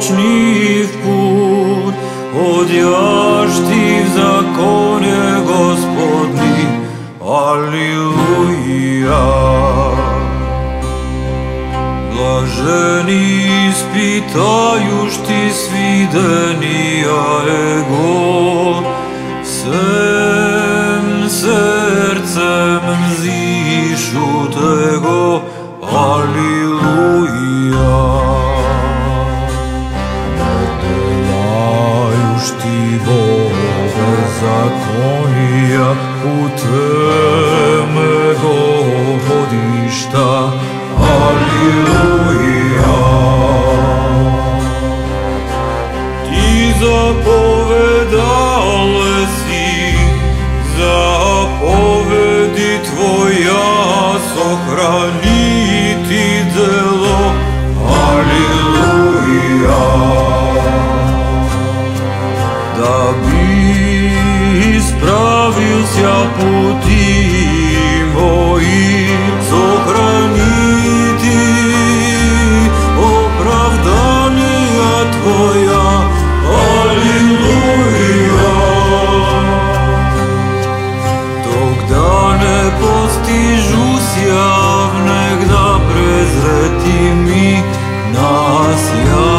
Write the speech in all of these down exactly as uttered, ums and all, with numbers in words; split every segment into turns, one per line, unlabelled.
večni put, odjašti v zakonje Gospodni. Aleluja. Blaženi ispitajuš ti svidenija ego, sem srcem mzišu tego. Aleluja. Delajuš ti Boga zakonija, u teme godišta. Aleluja. Ti zapovedale si, zapovedi tvoja sохранiti delo. Aleluja. Da bi ispravil ся puti moji, sохранiti opravdanja tvoja. Aleluja. Dok da ne postižu ся внегда презрети mi nasja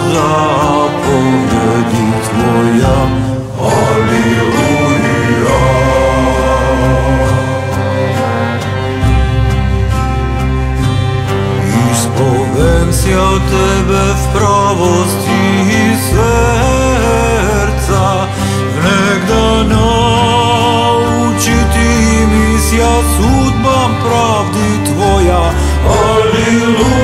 zapovedi tvoja. Aleluja. Ispovem ся tebe v pravosti serca, внегда naučiti mi ся судьбам pravdi tvoja. Aleluja.